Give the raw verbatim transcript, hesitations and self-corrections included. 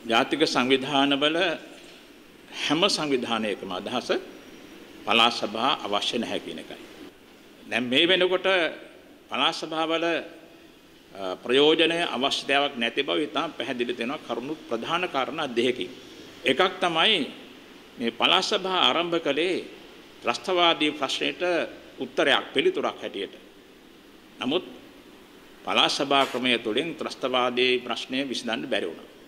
ජාතික සංවිධානවල හැම සංවිධානයකම අදහස පළාත් සභා අවශ්‍ය නැහැ කියන එකයි. දැන් මේ වෙනකොට පළාත් සභාවල ප්‍රයෝජනය අවශ්‍යතාවක් නැති බව ඉතාම පැහැදිලි වෙනවා කරුණු ප්‍රධාන කාරණා දෙකකින්. එකක් තමයි මේ පළාත් සභා ආරම්භ කළේ ත්‍රස්තවාදී ප්‍රශ්නයට උත්තරයක් පිළිතුරක් හැටියට. නමුත් පළාත් සභා ක්‍රමය තුළින් ත්‍රස්තවාදී ප්‍රශ්නය විසඳන්න බැරි වුණා.